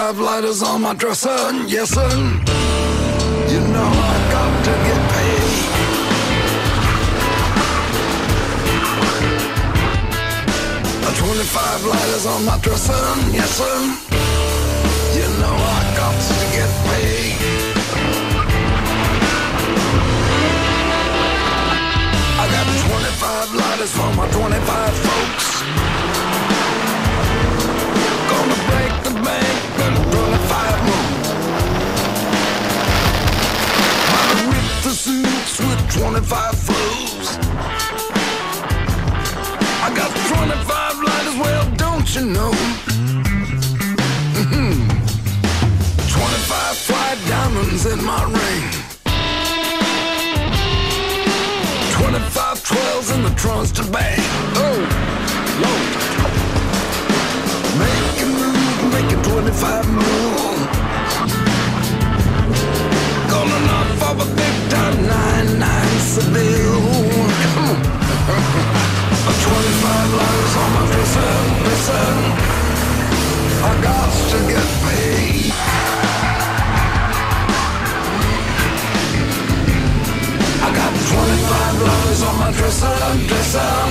25 lighters on my dresser, yes sir. You know I got to get paid. 25 lighters on my dresser, yes sir. You know I got to get paid. I got 25 lighters for my 25 folks. Gonna break the bank and 25 more. Gonna rip the suits with 25 flows. I got 25 lighters, well, don't you know? 25 fly diamonds in my ring. 25 12s in the trunks to bang. Oh, Lord. Make it 25 more. Gonna knock off a big time 99 Seville. Come on. 25 lighters on my dresser, listen. I got to get paid. I got 25 lighters on my dresser.